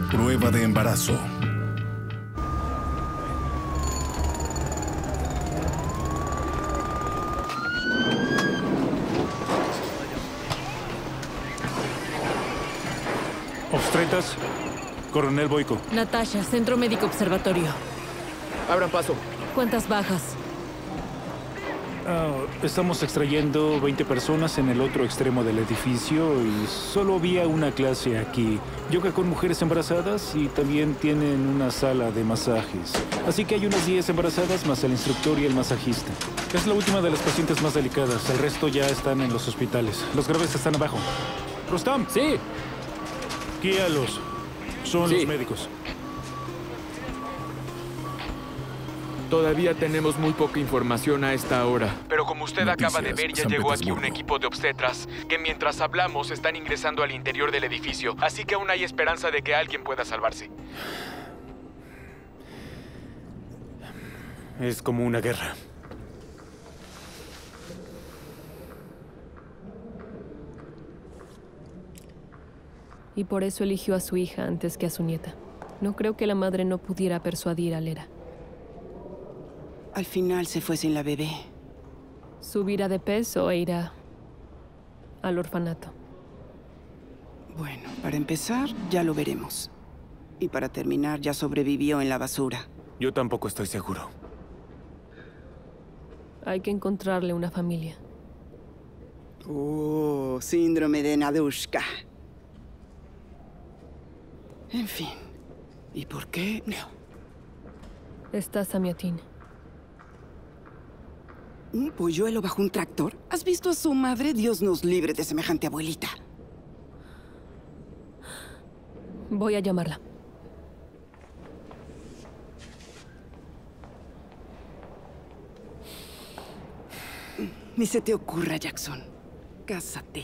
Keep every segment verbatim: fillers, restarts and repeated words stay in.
Prueba de embarazo. Obstetras, Coronel Boyko. Natasha, Centro Médico Observatorio. Abran paso. ¿Cuántas bajas? Uh, estamos extrayendo veinte personas en el otro extremo del edificio y solo había una clase aquí. Yoga con mujeres embarazadas y también tienen una sala de masajes. Así que hay unas diez embarazadas más el instructor y el masajista. Es la última de las pacientes más delicadas. El resto ya están en los hospitales. Los graves están abajo. Rustam. Sí. Guíalos. Son Sí. los médicos. Todavía tenemos muy poca información a esta hora. Pero como usted Noticias, acaba de ver, ya San llegó aquí un Petersburgo. equipo de obstetras que mientras hablamos están ingresando al interior del edificio. Así que aún hay esperanza de que alguien pueda salvarse. Es como una guerra. Y por eso eligió a su hija antes que a su nieta. No creo que la madre no pudiera persuadir a Lera. Al final se fue sin la bebé. Subirá de peso e irá al orfanato. Bueno, para empezar, ya lo veremos. Y para terminar, ya sobrevivió en la basura. Yo tampoco estoy seguro. Hay que encontrarle una familia. Oh, síndrome de Nadushka. En fin. ¿Y por qué no? Está Samiatin. ¿Un polluelo bajo un tractor? ¿Has visto a su madre? Dios nos libre de semejante abuelita. Voy a llamarla. Ni se te ocurra, Jackson. Cásate.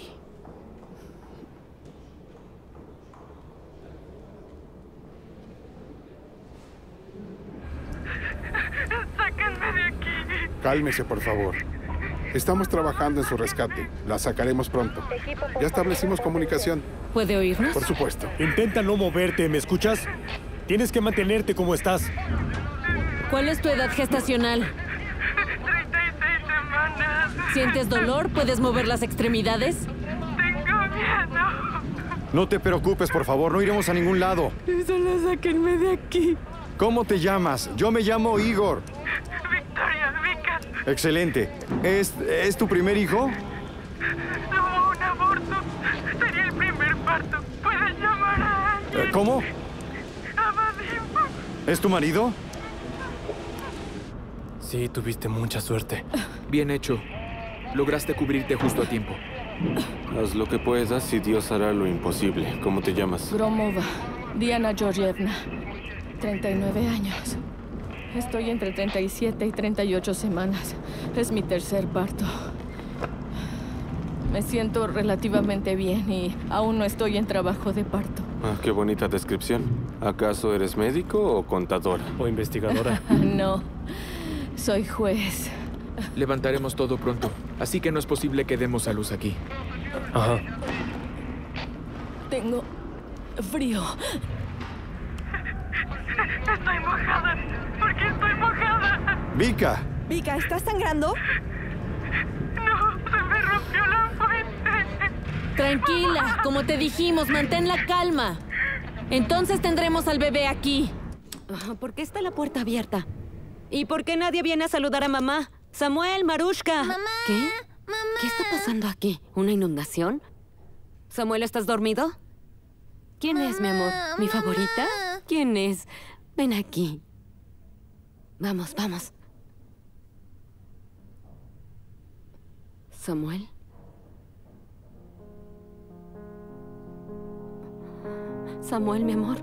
¡Sáquenme de aquí! Cálmese, por favor. Estamos trabajando en su rescate. La sacaremos pronto. Ya establecimos comunicación. ¿Puede oírnos? Por supuesto. Intenta no moverte, ¿me escuchas? Tienes que mantenerte como estás. ¿Cuál es tu edad gestacional? treinta y seis semanas. ¿Sientes dolor? ¿Puedes mover las extremidades? Tengo miedo. No te preocupes, por favor. No iremos a ningún lado. Solo sáquenme de aquí. ¿Cómo te llamas? Yo me llamo Igor. Victoria, Vika, Excelente. ¿Es, es tu primer hijo? tuvo un aborto. Sería el primer parto. Puedes llamar a alguien. Eh, ¿Cómo? A Vadim. ¿Es tu marido? Sí, tuviste mucha suerte. Bien hecho. Lograste cubrirte justo a tiempo. Haz lo que puedas y Dios hará lo imposible. ¿Cómo te llamas? Gromova, Diana Georgievna, treinta y nueve años. Estoy entre treinta y siete y treinta y ocho semanas. Es mi tercer parto. Me siento relativamente bien y aún no estoy en trabajo de parto. Ah, qué bonita descripción. ¿Acaso eres médico o contadora? O investigadora. No, soy juez. Levantaremos todo pronto. Así que no es posible que demos a luz aquí. Ajá. Tengo frío. Estoy mojada. ¿Por qué estoy mojada? Vika. Vika, ¿estás sangrando? No, se me rompió la fuente. Tranquila, como te dijimos, mantén la calma. Entonces tendremos al bebé aquí. ¿Por qué está la puerta abierta? ¿Y por qué nadie viene a saludar a mamá? Samuel, Marushka. ¡Mamá! ¿Qué? ¡Mamá! ¿Qué está pasando aquí? ¿Una inundación? Samuel, ¿estás dormido? ¿Quién es, mi amor? ¿Mi mamá. favorita? ¿Quién es? Ven aquí. Vamos, vamos. Samuel. Samuel, mi amor.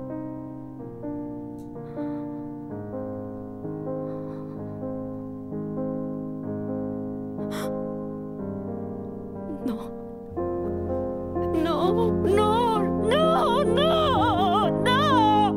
No. No, no, no, no, no.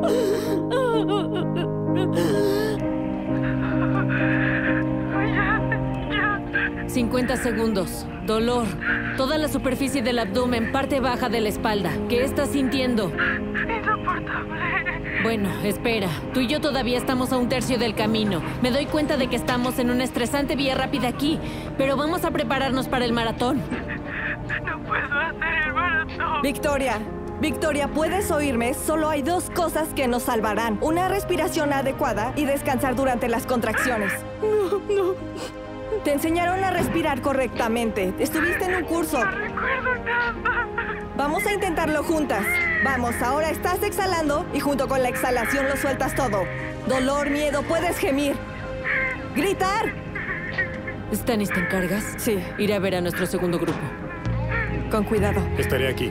Ya, ya. cincuenta segundos. Dolor. Toda la superficie del abdomen, parte baja de la espalda. ¿Qué estás sintiendo? Insoportable. Bueno, espera. Tú y yo todavía estamos a un tercio del camino. Me doy cuenta de que estamos en una estresante vía rápida aquí, pero vamos a prepararnos para el maratón. No puedo hacer el maratón. Victoria, Victoria, ¿puedes oírme? Solo hay dos cosas que nos salvarán. Una respiración adecuada y descansar durante las contracciones. No, no. Te enseñaron a respirar correctamente. Estuviste en un curso. No recuerdo nada. Vamos a intentarlo juntas. Vamos, ahora estás exhalando y junto con la exhalación lo sueltas todo. Dolor, miedo, puedes gemir. ¡Gritar! Stanis, ¿te encargas? Sí. Iré a ver a nuestro segundo grupo. Con cuidado. Estaré aquí.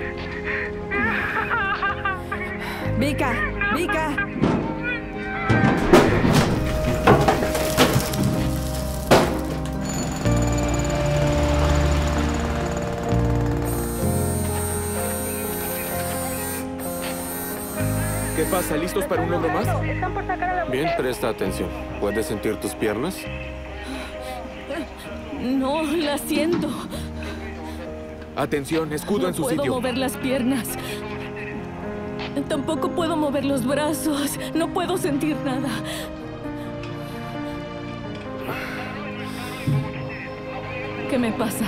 Vika, Vika. ¿Qué pasa? ¿Listos para un logro más? Bien, presta atención. ¿Puedes sentir tus piernas? No, la siento. Atención, escudo en su sitio. No puedo mover las piernas. Tampoco puedo mover los brazos. No puedo sentir nada. ¿Qué me pasa?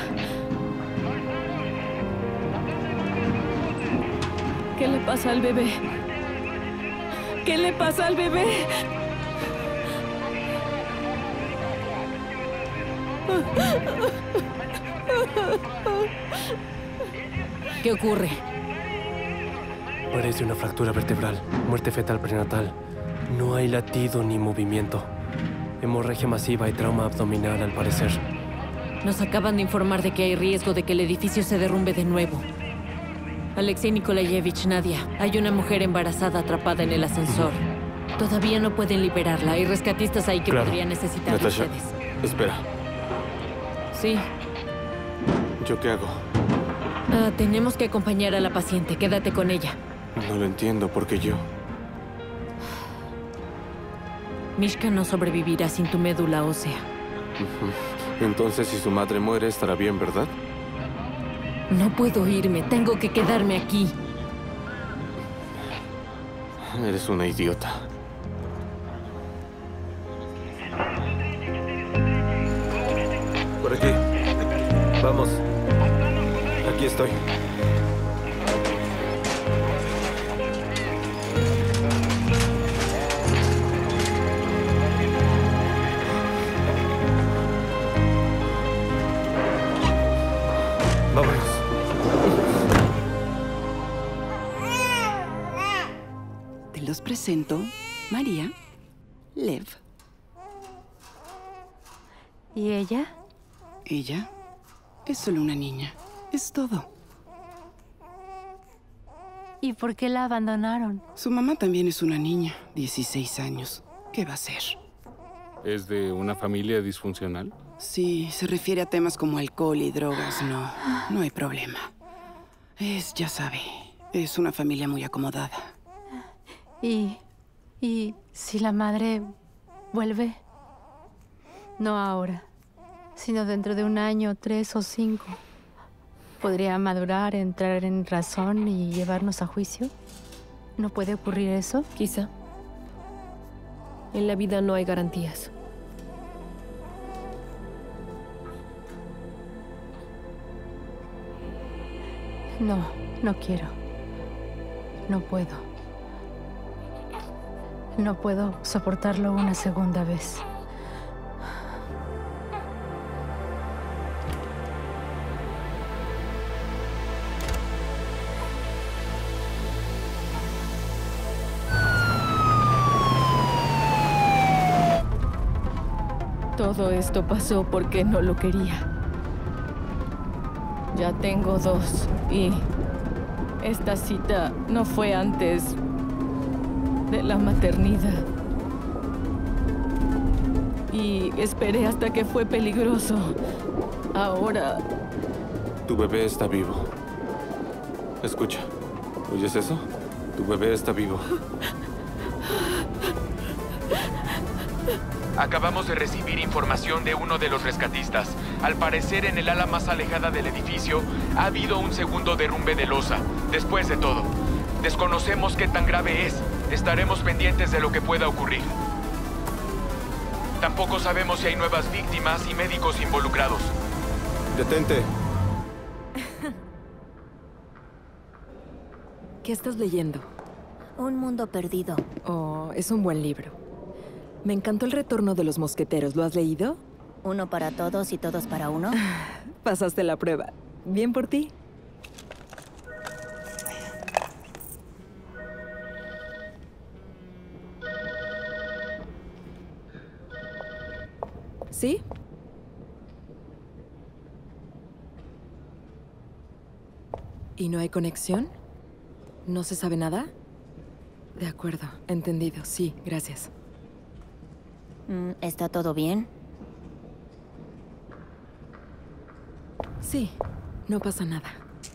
¿Qué le pasa al bebé? ¿Qué le pasa al bebé? ¿Qué ocurre? Parece una fractura vertebral, muerte fetal prenatal. No hay latido ni movimiento. Hemorragia masiva y trauma abdominal, al parecer. Nos acaban de informar de que hay riesgo de que el edificio se derrumbe de nuevo. Alexei Nikolayevich, Nadia, hay una mujer embarazada atrapada en el ascensor. Todavía no pueden liberarla. Hay rescatistas ahí que claro. podrían necesitar de Natasha, ustedes. Espera. Sí. ¿Yo qué hago? Ah, tenemos que acompañar a la paciente. Quédate con ella. No lo entiendo, porque yo... Mishka no sobrevivirá sin tu médula ósea. Uh-huh. Entonces, si su madre muere, estará bien, ¿verdad? No puedo irme. Tengo que quedarme aquí. Eres una idiota. Por aquí. Vamos. Aquí estoy. Vámonos. Te los presento, María, Lev. ¿Y ella? Ella es solo una niña. Es todo. ¿Y por qué la abandonaron? Su mamá también es una niña, dieciséis años. ¿Qué va a ser? ¿Es de una familia disfuncional? Sí, se refiere a temas como alcohol y drogas. No, no hay problema. Es, ya sabe, es una familia muy acomodada. ¿Y, y si la madre vuelve? No ahora, sino dentro de un año, tres o cinco. ¿Podría madurar, entrar en razón y llevarnos a juicio? ¿No puede ocurrir eso? Quizá. En la vida no hay garantías. No, no quiero. No puedo. No puedo soportarlo una segunda vez. Todo esto pasó porque no lo quería. Ya tengo dos y esta cita no fue antes de la maternidad. Y esperé hasta que fue peligroso. Ahora... Tu bebé está vivo. Escucha. ¿Oyes eso? Tu bebé está vivo. Acabamos de recibir información de uno de los rescatistas. Al parecer, en el ala más alejada del edificio, ha habido un segundo derrumbe de losa. Después de todo, desconocemos qué tan grave es. Estaremos pendientes de lo que pueda ocurrir. Tampoco sabemos si hay nuevas víctimas y médicos involucrados. Detente. ¿Qué estás leyendo? Un mundo perdido. Oh, es un buen libro. Me encantó El retorno de los mosqueteros. ¿Lo has leído? Uno para todos y todos para uno. Pasaste la prueba. Bien por ti. ¿Sí? ¿Y no hay conexión? ¿No se sabe nada? De acuerdo, entendido. Sí, gracias. ¿Está todo bien? Sí, no pasa nada.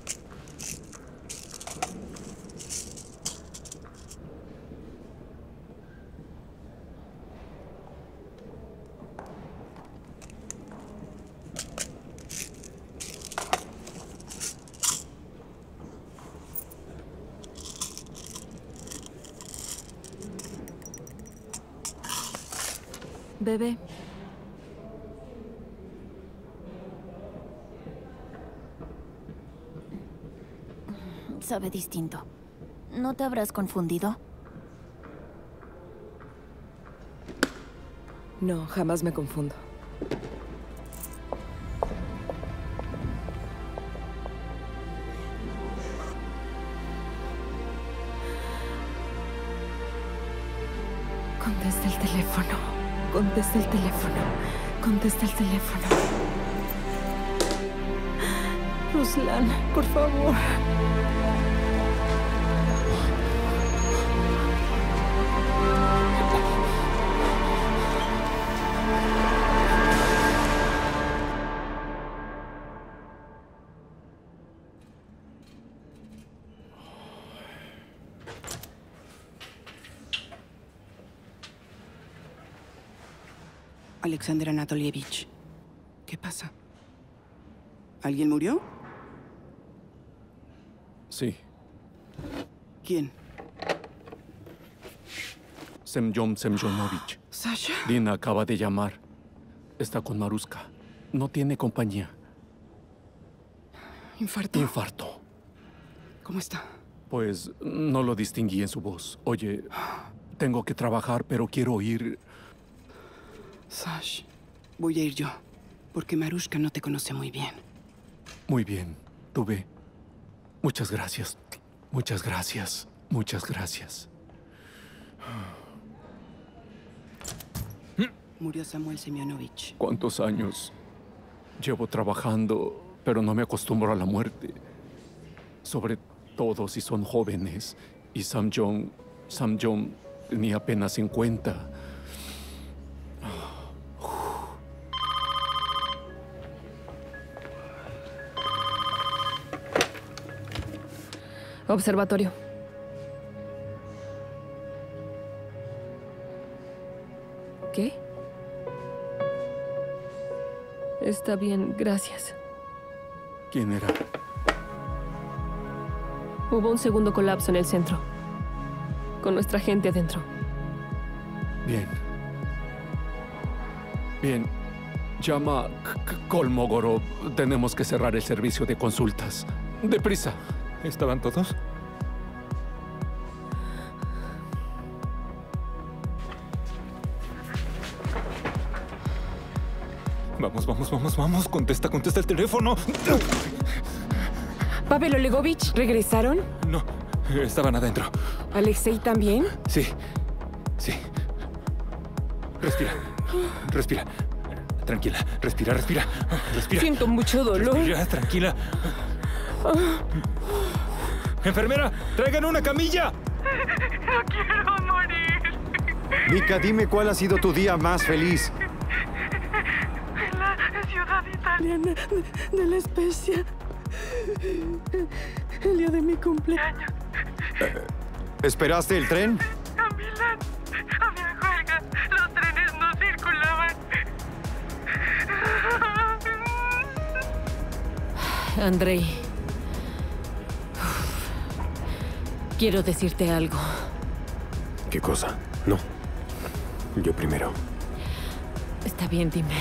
Bebé. Sabe distinto. ¿No te habrás confundido? No, jamás me confundo. Contesta el teléfono. Contesta el teléfono. Contesta el teléfono. Ruslan, por favor. Alexander Anatolievich, ¿qué pasa? ¿Alguien murió? Sí. ¿Quién? Semyon Semyonovich. ¿Sasha? Dina acaba de llamar. Está con Maruska. No tiene compañía. ¿Infarto? Infarto. ¿Cómo está? Pues no lo distinguí en su voz. Oye, tengo que trabajar, pero quiero ir... Sash, voy a ir yo, porque Marushka no te conoce muy bien. Muy bien, tú ve. Muchas gracias. Muchas gracias. Muchas gracias. Murió Samuel Semyonovich. ¿Cuántos años llevo trabajando, pero no me acostumbro a la muerte? Sobre todo si son jóvenes. Y Samyon, Samyon tenía apenas cincuenta. Observatorio. ¿Qué? Está bien, gracias. ¿Quién era? Hubo un segundo colapso en el centro, con nuestra gente adentro. Bien. Bien. Llama a Kolmogorov. Tenemos que cerrar el servicio de consultas. ¡Deprisa! ¿Estaban todos? Vamos, vamos, vamos, vamos. Contesta, contesta el teléfono. ¿Pavel Olegovich regresaron? No, estaban adentro. ¿Alexei también? Sí, sí. Respira, respira. Tranquila, respira, respira. Respira. Siento mucho dolor. Respira, tranquila. ¡Enfermera! ¡Traigan una camilla! No quiero morir. Mika, dime cuál ha sido tu día más feliz. En la ciudad italiana de, de la Especia. El día de mi cumpleaños. Eh, ¿Esperaste el tren? A Milán. Había huelga. Los trenes no circulan. Andrei. Quiero decirte algo. ¿Qué cosa? No. Yo primero. Está bien, dime.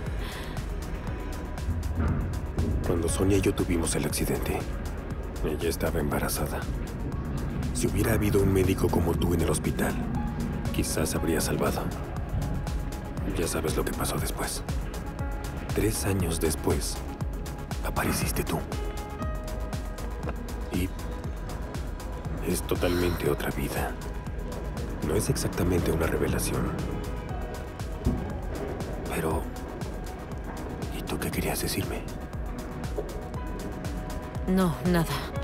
Cuando Sonia y yo tuvimos el accidente, ella estaba embarazada. Si hubiera habido un médico como tú en el hospital, quizás habría salvado. Ya sabes lo que pasó después. Tres años después, apareciste tú. Y es totalmente otra vida. No es exactamente una revelación. Pero... ¿y tú qué querías decirme? No, nada.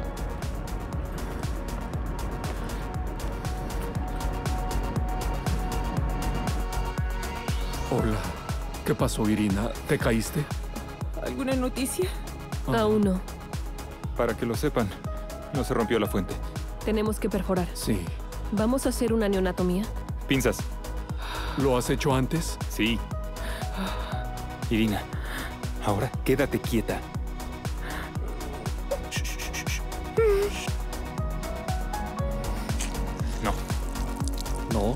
Hola. ¿Qué pasó, Irina? ¿Te caíste? ¿Alguna noticia? Ah. Aún no. Para que lo sepan, no se rompió la fuente. Tenemos que perforar. Sí. ¿Vamos a hacer una neonatomía? Pinzas. ¿Lo has hecho antes? Sí. Irina, ahora quédate quieta. No. No.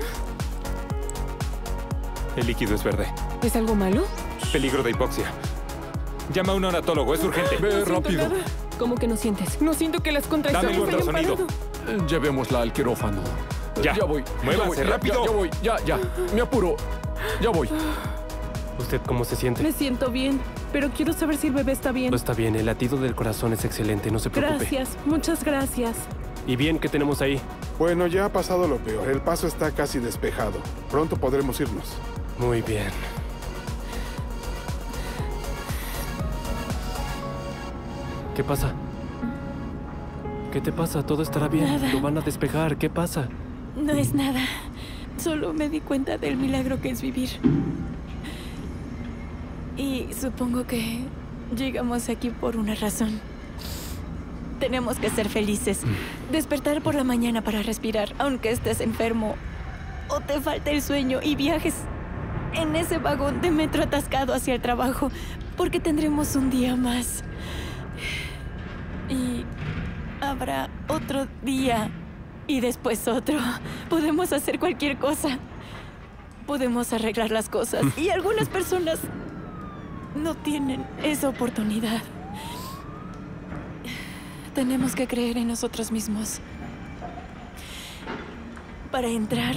El líquido es verde. ¿Es algo malo? Peligro de hipoxia. Llama a un neonatólogo, es urgente. Ve No siento rápido. nada. ¿Cómo que no sientes? No siento que las contracciones Dame el hayan ultrasonido. parado. Eh, Llevémosla al quirófano. Ya. Ya voy. Muévanse, ya voy, ya- rápido. Ya, ya voy. Ya, ya. Me apuro. Ya voy. ¿Usted cómo se siente? Me siento bien, pero quiero saber si el bebé está bien. No está bien, el latido del corazón es excelente, no se preocupe. Gracias, muchas gracias. ¿Y bien qué tenemos ahí? Bueno, ya ha pasado lo peor. El paso está casi despejado. Pronto podremos irnos. Muy bien. ¿Qué pasa? ¿Qué te pasa? Todo estará bien. Nada. Lo van a despejar. ¿Qué pasa? No es nada. Solo me di cuenta del milagro que es vivir. Y supongo que llegamos aquí por una razón. Tenemos que ser felices. Despertar por la mañana para respirar, aunque estés enfermo o te falte el sueño y viajes en ese vagón de metro atascado hacia el trabajo, porque tendremos un día más. Y habrá otro día y después otro. Podemos hacer cualquier cosa. Podemos arreglar las cosas. Y algunas personas no tienen esa oportunidad. Tenemos que creer en nosotros mismos. Para entrar.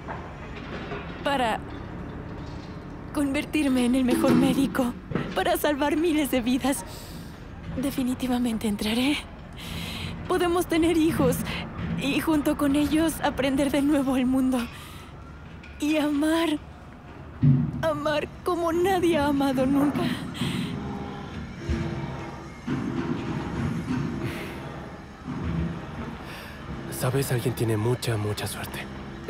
Para convertirme en el mejor médico. Para salvar miles de vidas. Definitivamente entraré. Podemos tener hijos y junto con ellos aprender de nuevo el mundo. Y amar. Amar como nadie ha amado nunca. ¿Sabes? Alguien tiene mucha, mucha suerte.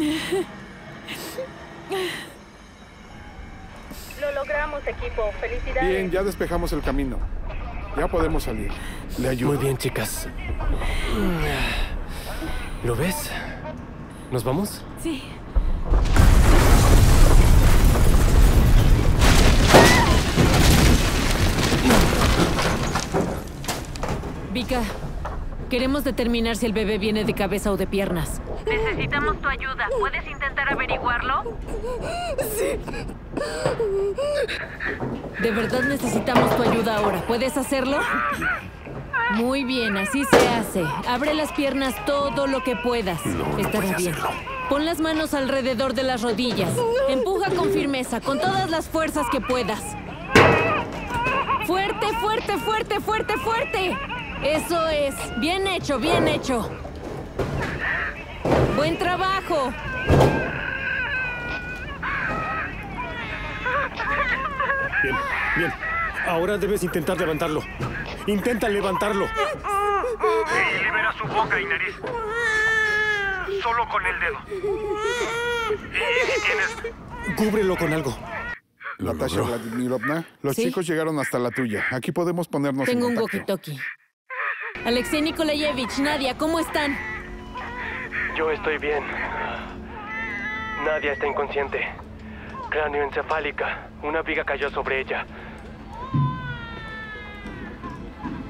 Lo logramos, equipo. Felicidades. Bien, ya despejamos el camino. Ya podemos salir. ¿Le ayudo? Muy bien, chicas. ¿Lo ves? ¿Nos vamos? Sí. Vika, queremos determinar si el bebé viene de cabeza o de piernas. Necesitamos tu ayuda. ¿Puedes intentar averiguarlo? Sí. De verdad necesitamos tu ayuda ahora. ¿Puedes hacerlo? Muy bien, así se hace. Abre las piernas todo lo que puedas. No, no Estará puede bien. hacerlo. Pon las manos alrededor de las rodillas. Empuja con firmeza, con todas las fuerzas que puedas. Fuerte, fuerte, fuerte, fuerte, fuerte. Eso es. Bien hecho, bien hecho. Buen trabajo. Bien, bien. Ahora debes intentar levantarlo. Intenta levantarlo. Ey, libera su boca y nariz. Solo con el dedo. Y si tienes... Cúbrelo con algo. Natasha Vladimirovna, los ¿Sí? chicos llegaron hasta la tuya. Aquí podemos ponernos Tengo en un contacto. walkie-talkie. Alexei Nikolayevich, Nadia, ¿cómo están? Yo estoy bien. Nadia está inconsciente. Cráneoencefálica. Una viga cayó sobre ella.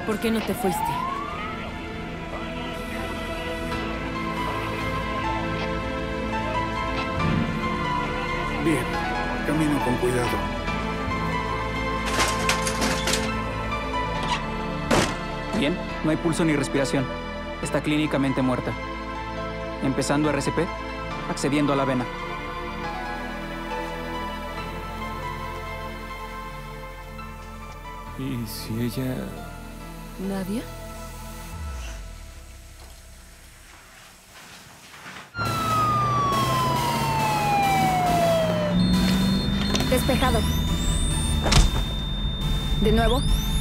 ¿Por qué no te fuiste? Bien, caminen con cuidado. Bien, no hay pulso ni respiración. Está clínicamente muerta. Empezando R C P, accediendo a la vena. ¿Y si ella...? ¿Nadia? Despejado. ¿De nuevo?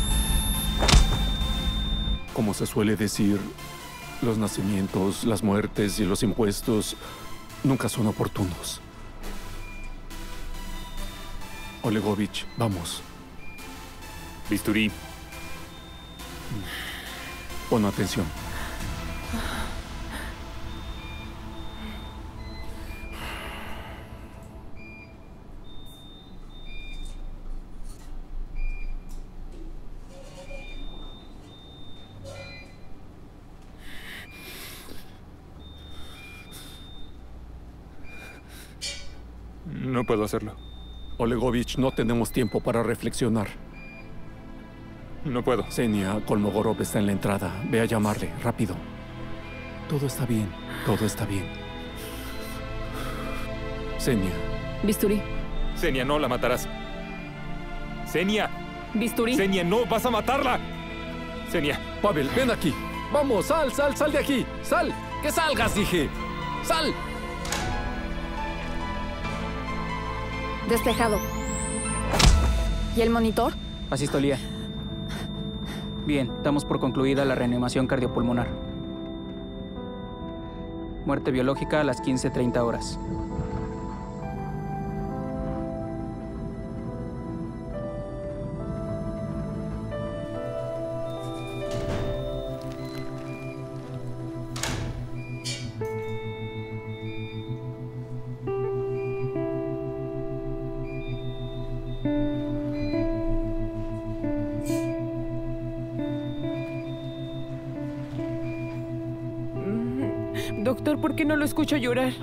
Como se suele decir, los nacimientos, las muertes y los impuestos nunca son oportunos. Olegovich, vamos. Bisturí. Pon atención. No puedo hacerlo. Olegovich, no tenemos tiempo para reflexionar. No puedo. Xenia Kolmogorov está en la entrada. Ve a llamarle, rápido. Todo está bien, todo está bien. Xenia. Bisturí. Xenia, no la matarás. Xenia. Bisturí. Xenia, no, vas a matarla. Xenia. Pavel, ven aquí. Vamos, sal, sal, sal de aquí. Sal. Que salgas, dije. Sal. Despejado. ¿Y el monitor? Asistolía. Bien, damos por concluida la reanimación cardiopulmonar. Muerte biológica a las quince treinta horas. Doctor, ¿por qué no lo escucho llorar?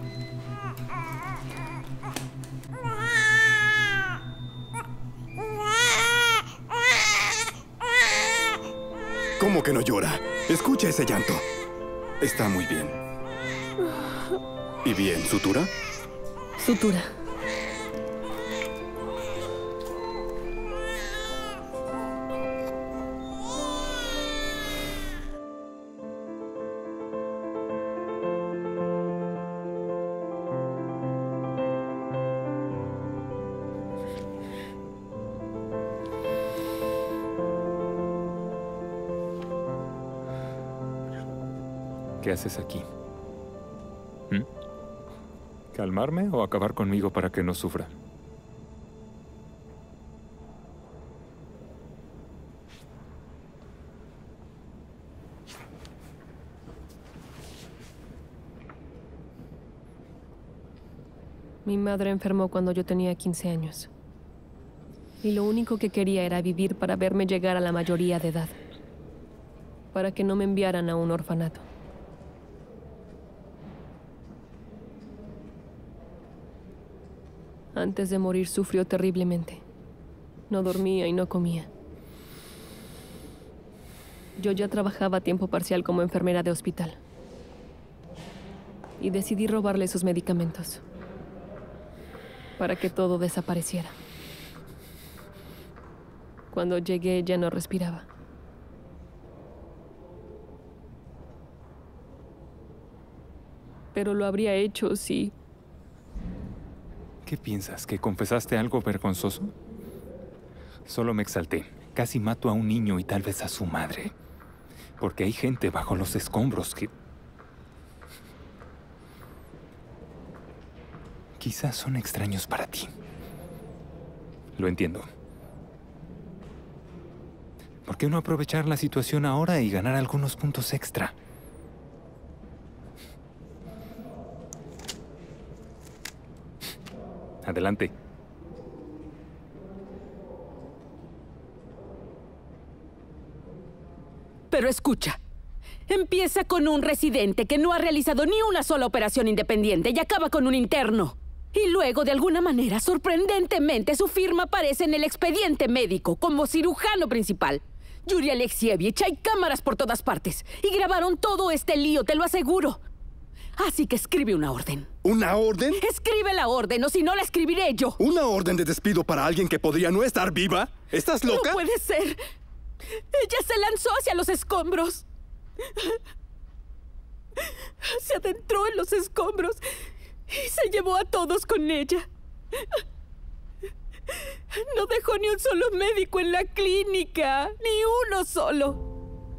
¿Cómo que no llora? Escucha ese llanto. Está muy bien. ¿Y bien, sutura? Sutura. ¿Qué haces aquí? ¿Mm? ¿Calmarme o acabar conmigo para que no sufra? Mi madre enfermó cuando yo tenía quince años. Y lo único que quería era vivir para verme llegar a la mayoría de edad. Para que no me enviaran a un orfanato. Antes de morir sufrió terriblemente. No dormía y no comía. Yo ya trabajaba a tiempo parcial como enfermera de hospital. Y decidí robarle sus medicamentos. Para que todo desapareciera. Cuando llegué ya no respiraba. Pero lo habría hecho si... ¿Qué piensas? ¿Que confesaste algo vergonzoso? Solo me exalté. Casi mato a un niño y tal vez a su madre. Porque hay gente bajo los escombros que... quizás son extraños para ti. Lo entiendo. ¿Por qué no aprovechar la situación ahora y ganar algunos puntos extra? Adelante. Pero escucha. Empieza con un residente que no ha realizado ni una sola operación independiente y acaba con un interno. Y luego, de alguna manera, sorprendentemente, su firma aparece en el expediente médico como cirujano principal. Yuri Alexievich, hay cámaras por todas partes. Y grabaron todo este lío, te lo aseguro. Así que escribe una orden. ¿Una orden? Escribe la orden, o si no la escribiré yo. ¿Una orden de despido para alguien que podría no estar viva? ¿Estás loca? No puede ser. Ella se lanzó hacia los escombros. Se adentró en los escombros y se llevó a todos con ella. No dejó ni un solo médico en la clínica. Ni uno solo.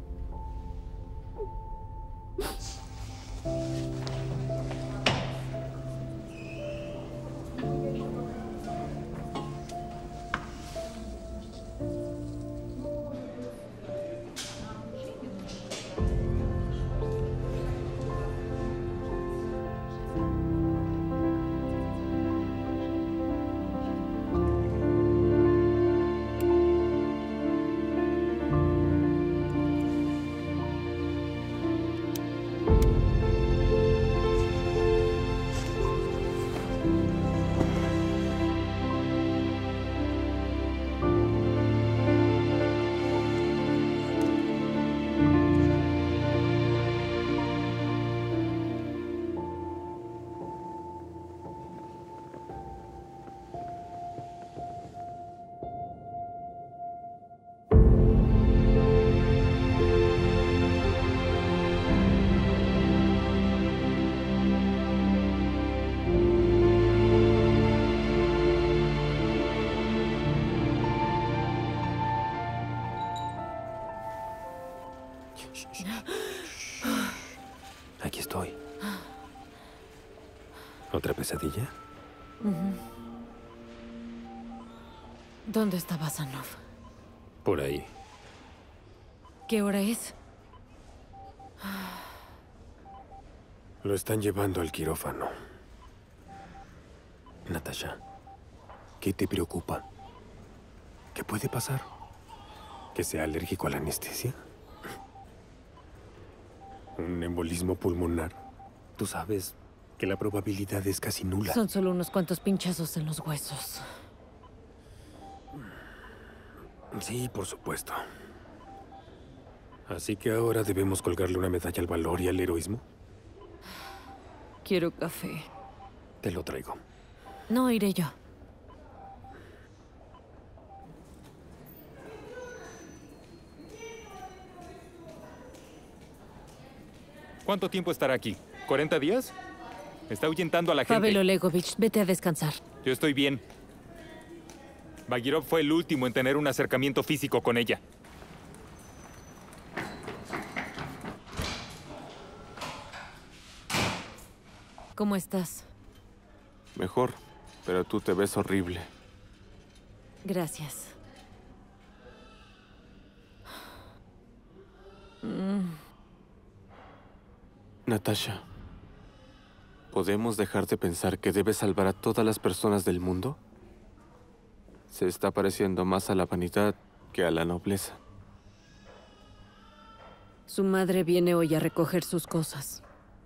Aquí estoy. ¿Otra pesadilla? Uh-huh. ¿Dónde está Basanov? Por ahí. ¿Qué hora es? Lo están llevando al quirófano. Natasha, ¿qué te preocupa? ¿Qué puede pasar? ¿Que sea alérgico a la anestesia? ¿Un embolismo pulmonar? Tú sabes que la probabilidad es casi nula. Son solo unos cuantos pinchazos en los huesos. Sí, por supuesto. Así que ahora debemos colgarle una medalla al valor y al heroísmo. Quiero café. Te lo traigo. No, iré yo. ¿Cuánto tiempo estará aquí? ¿cuarenta días? Está ahuyentando a la gente. Pavel Olegovich, vete a descansar. Yo estoy bien. Bagirov fue el último en tener un acercamiento físico con ella. ¿Cómo estás? Mejor, pero tú te ves horrible. Gracias. Mm. Natasha, ¿podemos dejar de pensar que debes salvar a todas las personas del mundo? Se está pareciendo más a la vanidad que a la nobleza. Su madre viene hoy a recoger sus cosas.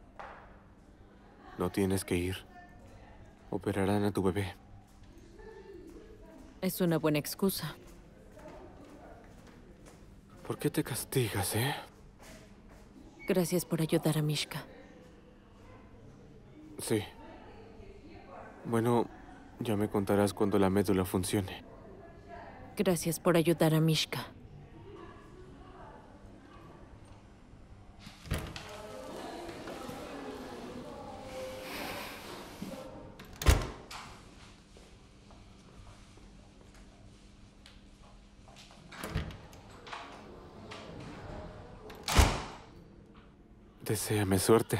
No tienes que ir. Operarán a tu bebé. Es una buena excusa. ¿Por qué te castigas, eh? Gracias por ayudar a Mishka. Sí. Bueno, ya me contarás cuando la médula funcione. Gracias por ayudar a Mishka. Deséame suerte.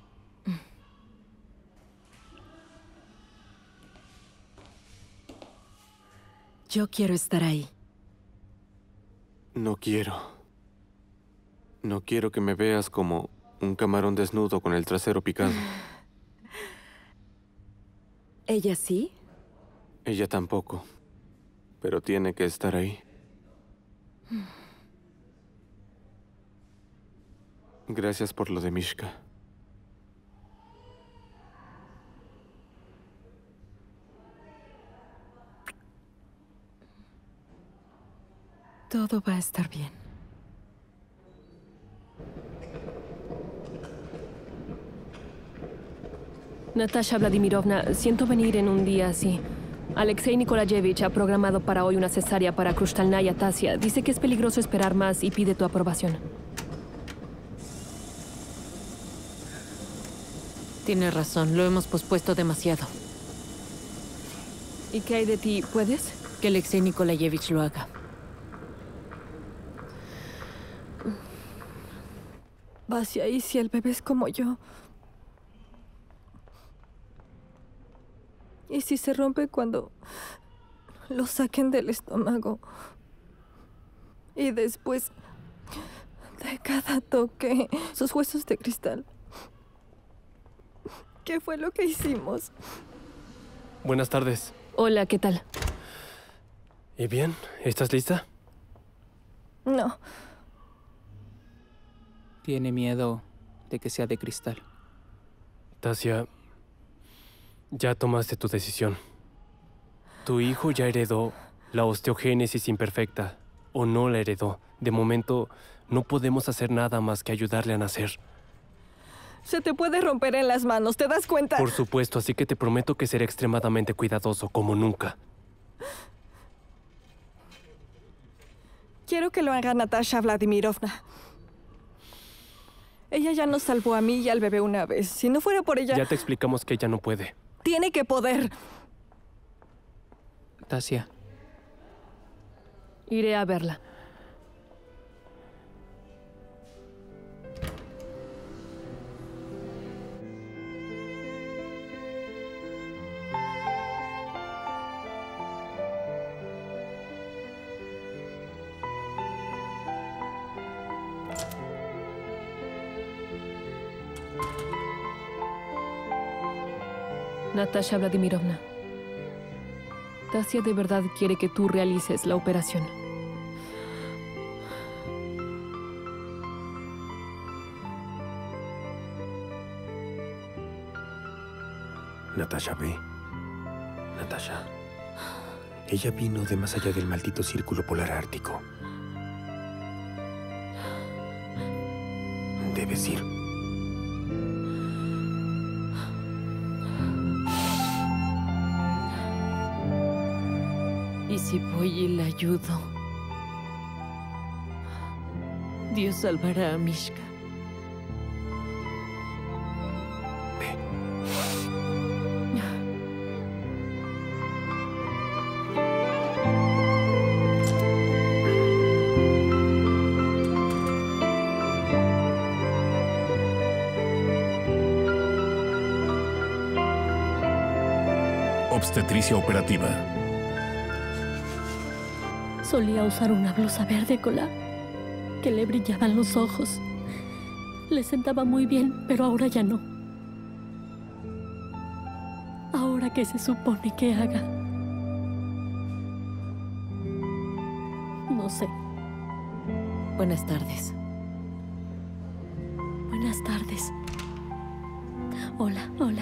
Yo quiero estar ahí. No quiero. No quiero que me veas como un camarón desnudo con el trasero picado. ¿Ella sí? Ella tampoco. Pero tiene que estar ahí. Gracias por lo de Mishka. Todo va a estar bien. Natasha Vladimirovna, siento venir en un día así. Alexei Nikolayevich ha programado para hoy una cesárea para Krustalnaya Tasia. Dice que es peligroso esperar más y pide tu aprobación. Tienes razón, lo hemos pospuesto demasiado. ¿Y qué hay de ti? ¿Puedes? Que Alexei Nikolayevich lo haga. Vasia, ¿y si el bebé es como yo? ¿Y si se rompe cuando lo saquen del estómago? Y después de cada toque, sus huesos de cristal. ¿Qué fue lo que hicimos? Buenas tardes. Hola, ¿qué tal? ¿Y bien? ¿Estás lista? No. Tiene miedo de que sea de cristal. Tasia, ya tomaste tu decisión. Tu hijo ya heredó la osteogénesis imperfecta, o no la heredó. De momento, no podemos hacer nada más que ayudarle a nacer. Se te puede romper en las manos, ¿te das cuenta? Por supuesto, así que te prometo que seré extremadamente cuidadoso, como nunca. Quiero que lo haga Natasha Vladimirovna. Ella ya nos salvó a mí y al bebé una vez. Si no fuera por ella... Ya te explicamos que ella no puede. Tiene que poder. Tasia. Iré a verla. Natasha Vladimirovna, Tasia de verdad quiere que tú realices la operación. Natasha, ve. Natasha. Ella vino de más allá del maldito círculo polar ártico. Debes ir. ¿Y si voy y la ayudo? Dios salvará a Mishka. Obstetricia operativa. Solía usar una blusa verde con la que le brillaban los ojos. Le sentaba muy bien, pero ahora ya no. ¿Ahora qué se supone que haga? No sé. Buenas tardes. Buenas tardes. Hola, hola.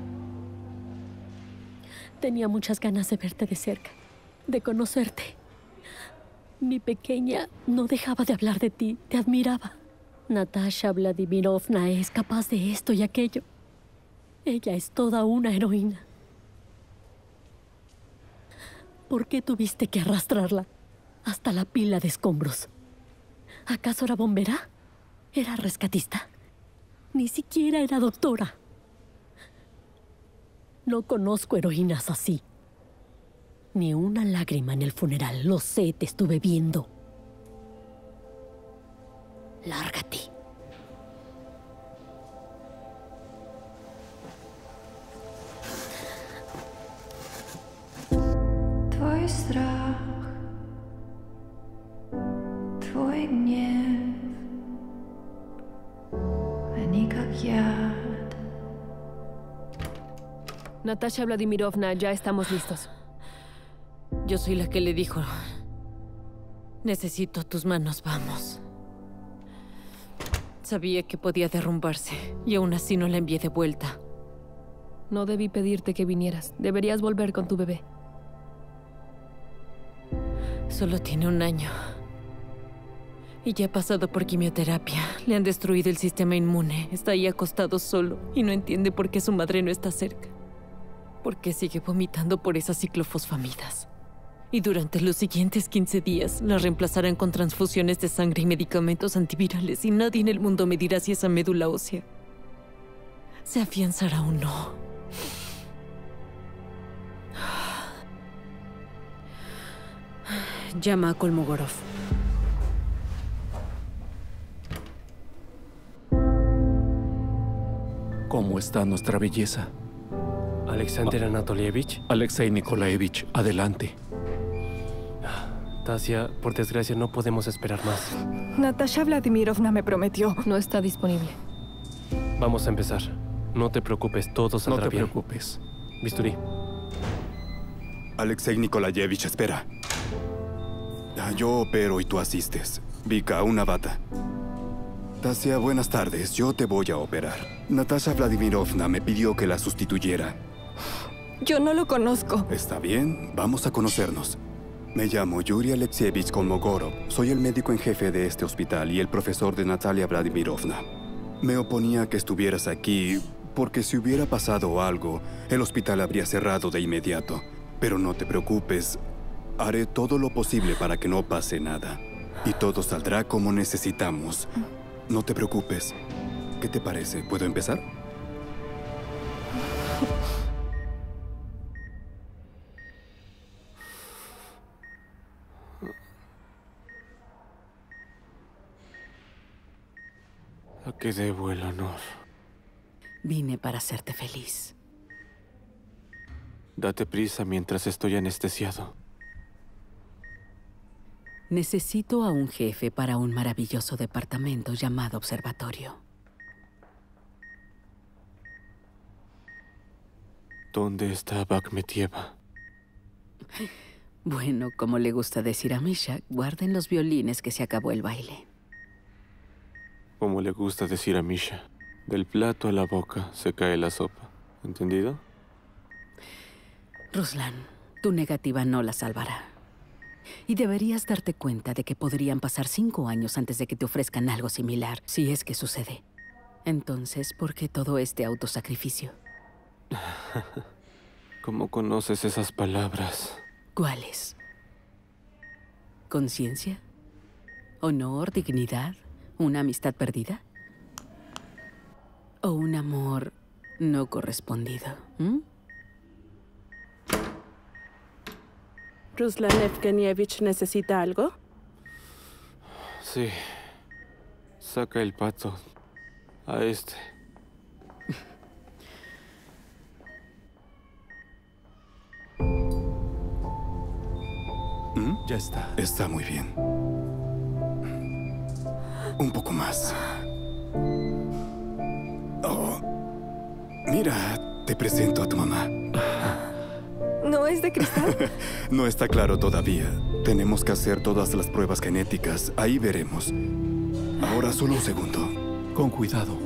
Tenía muchas ganas de verte de cerca, de conocerte. Mi pequeña no dejaba de hablar de ti, te admiraba. Natasha Vladimirovna es capaz de esto y aquello. Ella es toda una heroína. ¿Por qué tuviste que arrastrarla hasta la pila de escombros? ¿Acaso era bombera? ¿Era rescatista? Ni siquiera era doctora. No conozco heroínas así. Ni una lágrima en el funeral. Lo sé, te estuve viendo. Lárgate. Tvoj strach, tvoj gniew, они как яд. Natasha Vladimirovna, ya estamos listos. Yo soy la que le dijo. Necesito tus manos, vamos. Sabía que podía derrumbarse y aún así no la envié de vuelta. No debí pedirte que vinieras. Deberías volver con tu bebé. Solo tiene un año. Y ya ha pasado por quimioterapia. Le han destruido el sistema inmune. Está ahí acostado solo y no entiende por qué su madre no está cerca. ¿Por qué sigue vomitando por esas ciclofosfamidas? Y durante los siguientes quince días la reemplazarán con transfusiones de sangre y medicamentos antivirales y nadie en el mundo me dirá si esa médula ósea se afianzará o no. Llama a Kolmogorov. ¿Cómo está nuestra belleza? Alexander Anatolievich. Alexei Nikolaevich, adelante. Tasia, por desgracia no podemos esperar más. Natasha Vladimirovna me prometió. No está disponible. Vamos a empezar. No te preocupes, todo saldrá bien. No te preocupes. Bisturí. Alexei Nikolaevich, espera. Yo opero y tú asistes. Vika, una bata. Tasia, buenas tardes. Yo te voy a operar. Natasha Vladimirovna me pidió que la sustituyera. Yo no lo conozco. Está bien, vamos a conocernos. Me llamo Yuri Alexievich Kolmogorov. Soy el médico en jefe de este hospital y el profesor de Natalia Vladimirovna. Me oponía a que estuvieras aquí porque si hubiera pasado algo, el hospital habría cerrado de inmediato. Pero no te preocupes. Haré todo lo posible para que no pase nada. Y todo saldrá como necesitamos. No te preocupes. ¿Qué te parece? ¿Puedo empezar? ¿A qué debo el honor? Vine para hacerte feliz. Date prisa mientras estoy anestesiado. Necesito a un jefe para un maravilloso departamento llamado Observatorio. ¿Dónde está Bakhmetieva? Bueno, como le gusta decir a Misha, guarden los violines que se acabó el baile. Como le gusta decir a Misha, del plato a la boca se cae la sopa. ¿Entendido? Ruslan, tu negativa no la salvará. Y deberías darte cuenta de que podrían pasar cinco años antes de que te ofrezcan algo similar, si es que sucede. Entonces, ¿por qué todo este autosacrificio? ¿Cómo conoces esas palabras? ¿Cuáles? ¿Conciencia? ¿Honor? ¿Dignidad? ¿Una amistad perdida? ¿O un amor no correspondido? ¿Mm? ¿Ruslan Evgenievich necesita algo? Sí. Saca el pato. A este. ¿Mm? Ya está. Está muy bien. Un poco más. Oh. Mira, te presento a tu mamá. ¿No es de cristal? No está claro todavía. Tenemos que hacer todas las pruebas genéticas. Ahí veremos. Ahora solo un segundo. Con cuidado.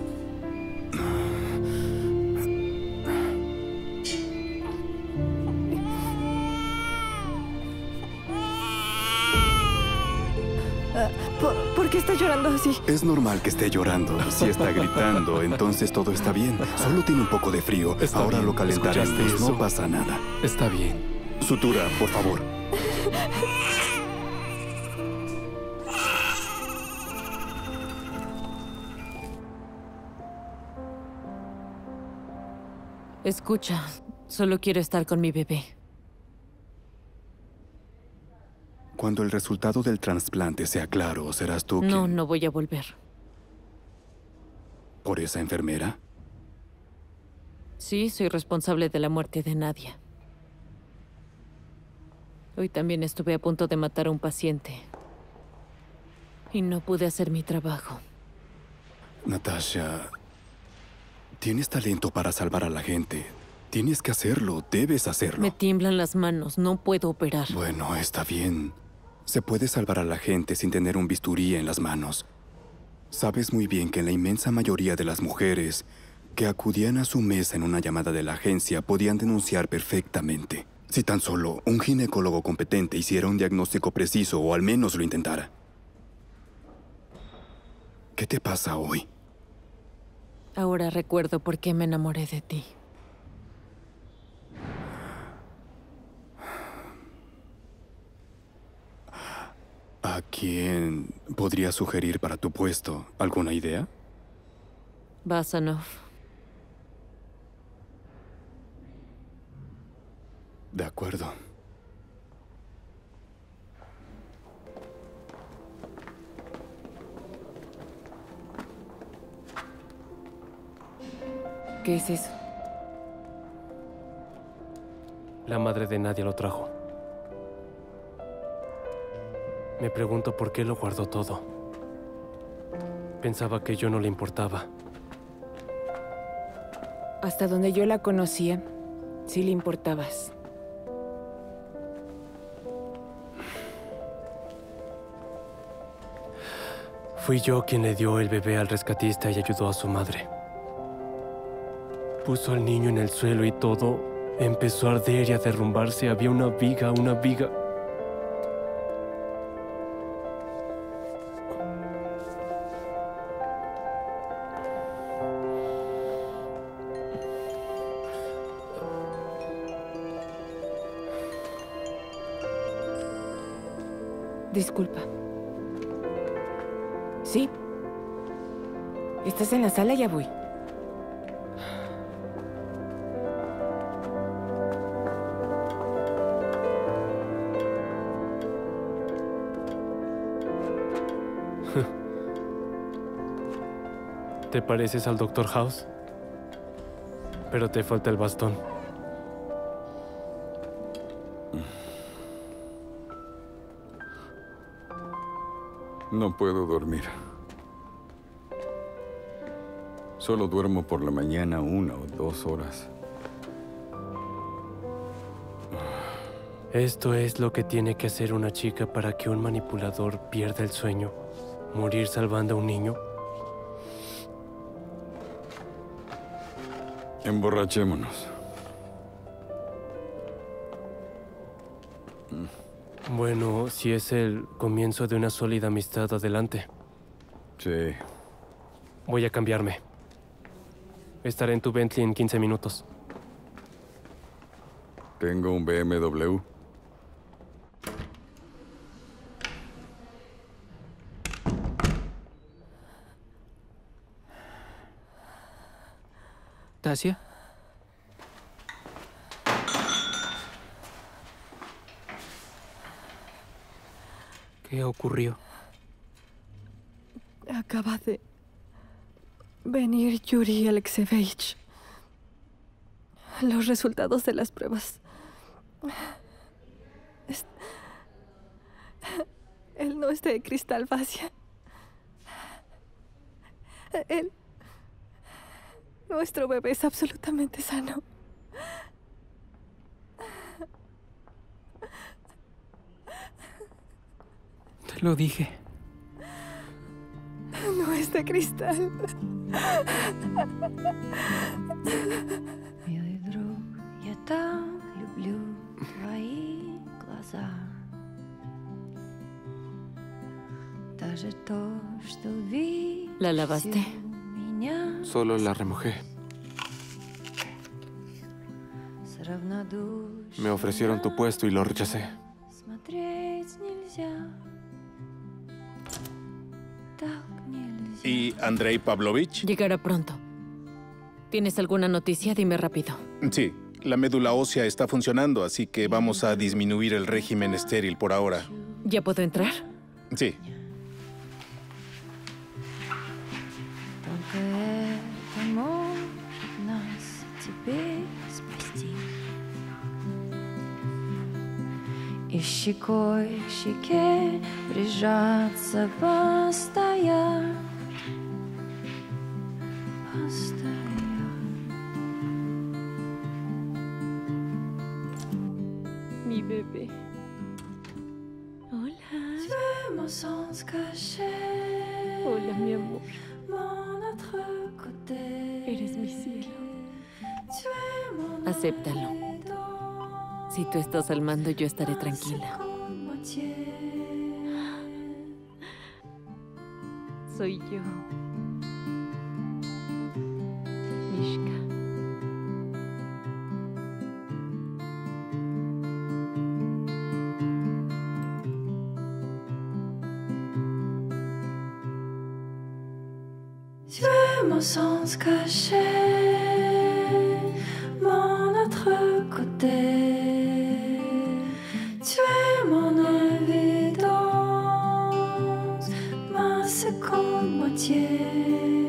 ¿Por, ¿Por qué está llorando así? Es normal que esté llorando. Si está gritando, entonces todo está bien. Solo tiene un poco de frío. Está Ahora bien. lo calentaremos. ¿Escuchaste No pasa nada. Está bien. Sutura, por favor. Escucha, solo quiero estar con mi bebé. Cuando el resultado del trasplante sea claro, serás tú No, quien... no voy a volver. ¿Por esa enfermera? Sí, soy responsable de la muerte de Nadia. Hoy también estuve a punto de matar a un paciente. Y no pude hacer mi trabajo. Natasha, tienes talento para salvar a la gente. Tienes que hacerlo, debes hacerlo. Me tiemblan las manos, no puedo operar. Bueno, está bien. Se puede salvar a la gente sin tener un bisturí en las manos. Sabes muy bien que la inmensa mayoría de las mujeres que acudían a su mesa en una llamada de la agencia podían denunciar perfectamente. Si tan solo un ginecólogo competente hiciera un diagnóstico preciso o al menos lo intentara. ¿Qué te pasa hoy? Ahora recuerdo por qué me enamoré de ti. ¿A quién podría sugerir para tu puesto? ¿Alguna idea? Basanov. De acuerdo. ¿Qué es eso? La madre de Nadia lo trajo. Me pregunto por qué lo guardó todo. Pensaba que yo no le importaba. Hasta donde yo la conocía, sí le importabas. Fui yo quien le dio el bebé al rescatista y ayudó a su madre. Puso al niño en el suelo y todo empezó a arder y a derrumbarse. Había una viga, una viga. Disculpa. ¿Sí? ¿Estás en la sala? Ya voy. ¿Te pareces al doctor House? Pero te falta el bastón. No puedo dormir. Solo duermo por la mañana una o dos horas. Esto es lo que tiene que hacer una chica para que un manipulador pierda el sueño. Morir salvando a un niño. Emborrachémonos. Bueno, si es el comienzo de una sólida amistad, adelante. Sí. Voy a cambiarme. Estaré en tu Bentley en quince minutos. Tengo un B M W. ¿Tasia? ¿Qué ocurrió? Acaba de venir Yuri Alexeyevich. Los resultados de las pruebas. Es... Él no es de cristal Vasia. Él... Nuestro bebé es absolutamente sano. Te lo dije. No es de cristal. Милый друг, я так люблю твои глаза. Даже то, что видишь ¿La lavaste? меня Solo la remojé. с равнодушием Me ofrecieron tu puesto y lo rechacé. смотреть нельзя. Так нельзя. ¿Y Andrei Pavlovich? Llegará pronto. ¿Tienes alguna noticia? Dime rápido. Sí, la médula ósea está funcionando, así que vamos a disminuir el régimen estéril por ahora. ¿Ya puedo entrar? Sí. Только это может нас теперь спасти. И щекой к щеке прижаться постоянно. Mi bebé. Hola. Hola. vida, mi amor. Eres mi cielo. Acéptalo. Si tú estás al mando, yo estaré tranquila. Soy yo. Mishka. Tu es mon sens caché, mon autre côté. Tu es mon évidence, ma seconde moitié.